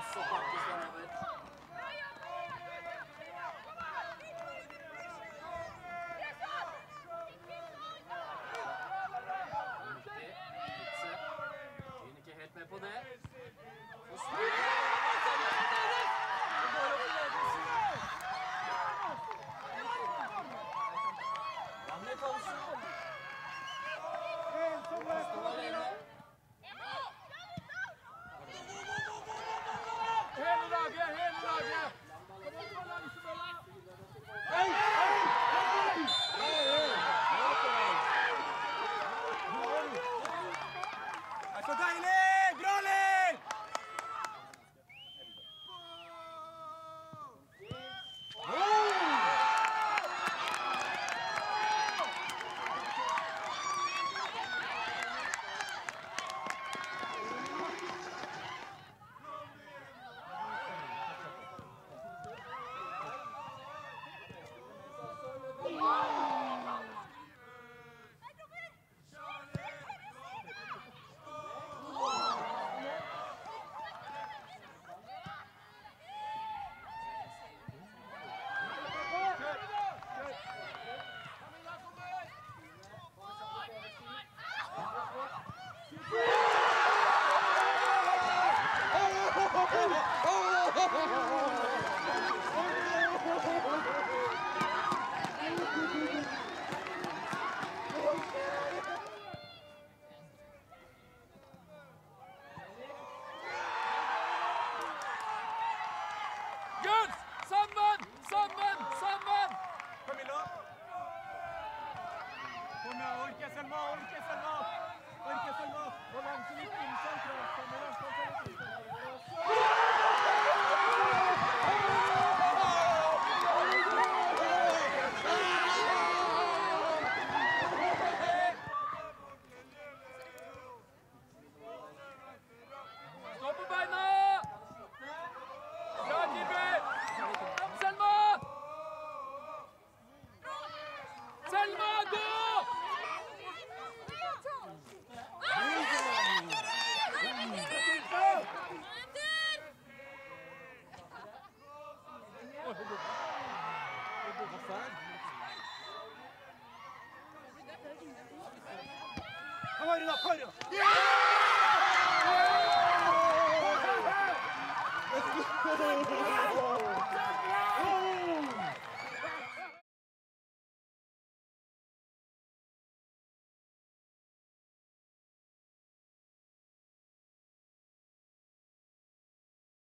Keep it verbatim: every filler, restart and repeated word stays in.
presser faktisk nedover. Hun er ikke helt med på det. Så styrer det går opp i ledelsen. Janne Thomsen. Står alene. Hele laget, hele laget! Hei, hei, hei! Det er så deilig! Bra, Liv! Guds! Sammen! Sammen! Sammen! Camilla! Kom igjen, orke Selma! Orke Selma! Orke Selma! Balanse litt inn sentralt. Camilla, kom til litt inn. Stå på beina! Bra, keeper! Selma! Selma, gå! Kom her da, kom her da!